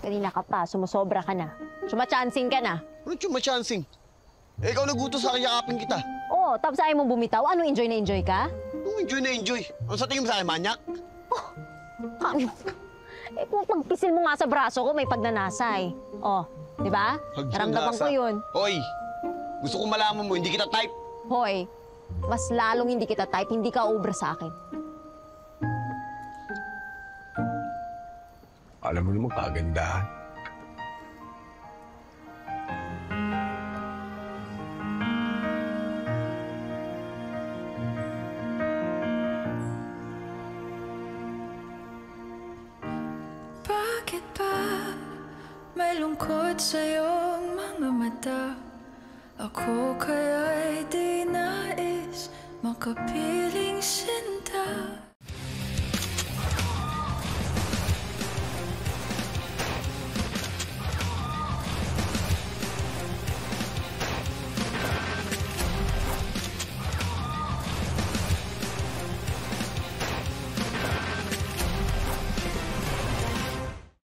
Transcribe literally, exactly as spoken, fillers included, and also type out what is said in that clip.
Kanina ka pa, sumusobra ka na. Sumachancing ka na. Ano yung machancing? Eh, ikaw nagutos sa akin, yakapin kita. Oo, tapos ayaw mong bumitaw. Ano, enjoy na enjoy ka? Anong enjoy na enjoy? Ano sa tingin mo sa akin, manyak? Kami. Eh, kung pagpisil mo nga sa braso ko, may pagnanasay. Oh, di ba? Naramdaman ko yun. Hoy, gusto kong malaman mo, hindi kita type. Hoy, mas lalong hindi kita type, hindi ka obra sa akin. Alam mo naman, kagandahan. Bakit ba may lungkot sa iyong mga mata? Ako kaya'y di nais makapiling sinta.